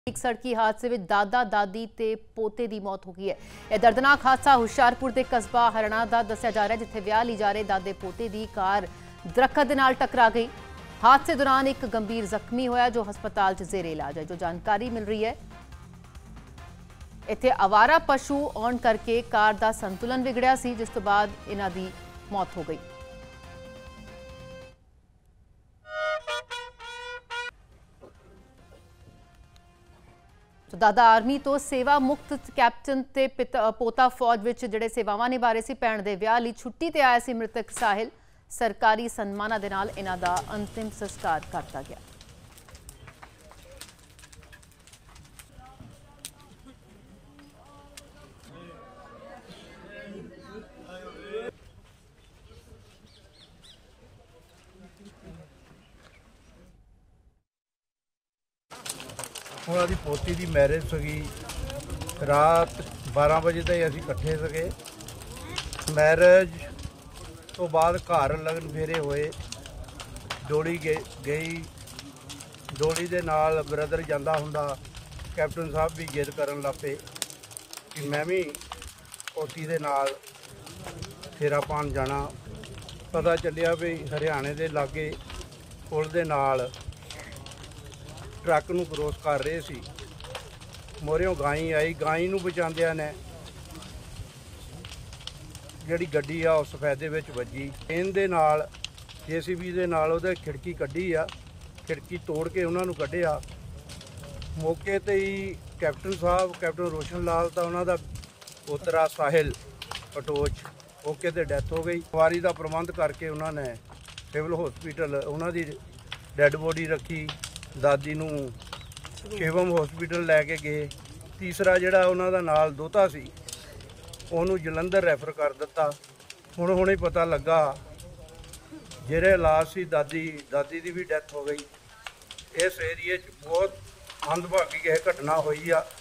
एक सड़की हादसे में दादा दादी ते पोते की मौत हो गई है। यह दर्दनाक हादसा हुशियारपुर के कस्बा हरना का दस्या जा रहा है, जिथे विआह ली जा रहे दादे पोते की कार दरखत दे नाल टकरा गई। हादसे दौरान एक गंभीर जख्मी होया जो हस्पताल च जेरे इलाज है। जो जानकारी मिल रही है, इत्थे आवारा पशु आउण करके कार का संतुलन विगड़िया सी, जिस तो बाद इन्हां दी मौत हो गई। तो दादा आर्मी तो सेवा मुक्त कैप्टन ते पोता फौज विच जिहड़े सेवावां निभा रहे सी, भैण दे विआह लई छुट्टी ते आया सी मृतक साहिल। सरकारी सन्मानां दे नाल इन्हां दा अंतिम संस्कार करता गया। ਉਹਨਾਂ ਦੀ ਪੋਤੀ ਦੀ ਮੈਰਿਜ ਸੀਗੀ। ਰਾਤ 12 ਵਜੇ ਤਾਈਂ ਅਸੀਂ ਇਕੱਠੇ ਸੀਗੇ। ਮੈਰਿਜ ਤੋਂ ਬਾਅਦ ਘਰ ਲਗਨ ਫੇਰੇ ਹੋਏ, ਡੋਲੀ ਗਈ। ਡੋਲੀ ਦੇ ਨਾਲ ਬ੍ਰਦਰ ਜਾਂਦਾ ਹੁੰਦਾ। ਕੈਪਟਨ ਸਾਹਿਬ ਵੀ ਜਿੱਦ ਕਰਨ ਲੱਗ ਪਏ ਕਿ ਮੈਂ ਵੀ ਪੋਤੀ ਦੇ ਨਾਲ ਫੇਰਾ ਪਾਉਣ ਜਾਣਾ। ਪਤਾ ਚੱਲਿਆ ਵੀ ਹਰਿਆਣੇ ਦੇ ਲਾਗੇ ਪੁਲ ਦੇ ਨਾਲ ट्रक ਨੂੰ क्रॉस कर रहे सी। ਮੋਰਿਓਂ ਗਾਈ आई, ਗਾਈ ਨੂੰ ਬਚਾਉਂਦਿਆਂ ਨੇ ਜਿਹੜੀ ਗੱਡੀ ਆ ਉਹ ਸਫੈਦੇ ਵਿੱਚ ਵੱਜੀ। ਟ੍ਰੇਨ ਦੇ ਨਾਲ JCB ਦੇ ਨਾਲ ਉਹਦੇ ਖਿੜਕੀ ਕੱਢੀ ਆ, ਖਿੜਕੀ ਤੋੜ ਕੇ ਉਹਨਾਂ ਨੂੰ ਕੱਢਿਆ। ਮੌਕੇ ਤੇ ਹੀ ਕੈਪਟਨ ਸਾਹਿਬ, ਕੈਪਟਨ ਰੋਸ਼ਨ ਲਾਲ ਤਾਂ ਉਹਨਾਂ ਦਾ ਪੋਤਰਾ ਸਾਹਿਲ ਪਟੋਚ ਮੌਕੇ ਤੇ ਡੈਥ ਹੋ ਗਈ। ਸਵਾਰੀ ਦਾ ਪ੍ਰਬੰਧ ਕਰਕੇ ਉਹਨਾਂ ਨੇ ਸਿਵਲ ਹਸਪੀਟਲ ਉਹਨਾਂ ਦੀ ਡੈੱਡ ਬੋਡੀ ਰੱਖੀ। दादी नूं शिवम हॉस्पिटल लैके गए। तीसरा जिहड़ा उन्हां दा नाल दोता सी उहनूं जलंधर रैफर कर दिता। हुणे पता लगा जिहड़े इलाज सी दादी दी भी डैथ हो गई। इस एरिए च बहुत मंदभागी घटना हुई आ।